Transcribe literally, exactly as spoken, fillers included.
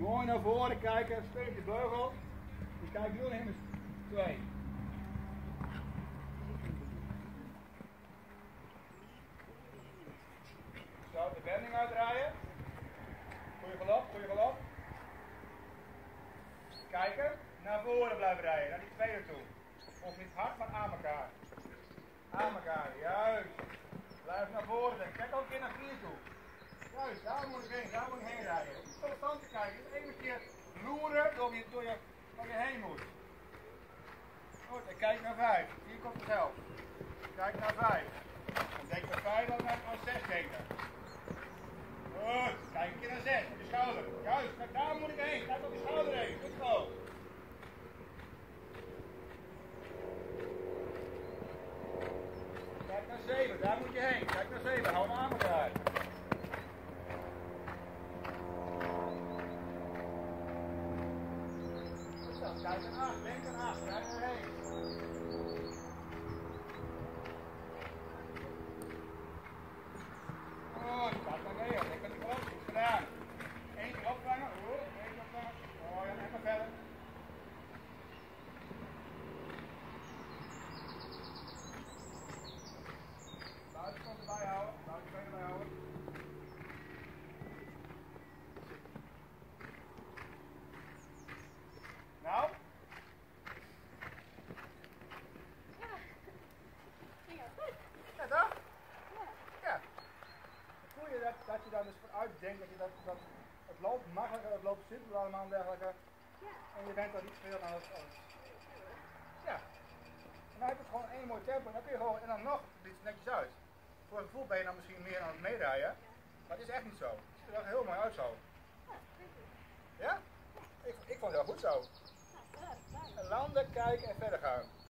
Mooi naar voren kijken, steun de beugel. Je kijkt nu naar hem twee. Zo, de wending uitdraaien. Goeie galop, goeie galop. Kijken, naar voren blijven rijden, naar die tweede toe. Of niet hard, maar aan elkaar. Aan elkaar, juist. Blijf naar voren, kijk ook een keer naar vier toe. Juist, daar moet ik heen, daar moet ik heen rijden. Niet van de stand te kijken, dus één keer loeren door je, door je, waar je heen moet. Goed, en kijk naar vijf, hier komt het helft. Kijk naar vijf. Dan denk je vijf dan naar, naar zes denken. Goed, kijk een keer naar zes, op je schouder. Juist, kijk, daar moet ik heen, kijk op je schouder heen, goed zo. Kijk naar zeven, daar moet je heen, kijk naar zeven, hou hem aan elkaar. Kijk naar acht, denk aan acht, kijk erheen. Goed, kijk naar negen, denk aan die groot, goed gedaan. Eén keer opvangen, oh, één keer opvangen. Oh ja, even verder. Buitenkant erbij houden, buitenkant erbij houden. Nou? Ja, toch? Ja. Ja. Het goede dat, dat je dan dus vooruit denkt dat, je dat, dat het loopt makkelijker, het loopt simpeler allemaal en dergelijke. Ja. En je bent dan niet veel aan het. Ja. En dan heb je gewoon één mooi tempo en dan kun je gewoon, en dan nog, dit is netjes uit. Voor het gevoel ben je dan misschien meer aan het meedraaien, maar het is echt niet zo. Het ziet er wel heel mooi uit zo. Ja? Ik, ik vond het heel goed zo. En landen, kijken en verder gaan.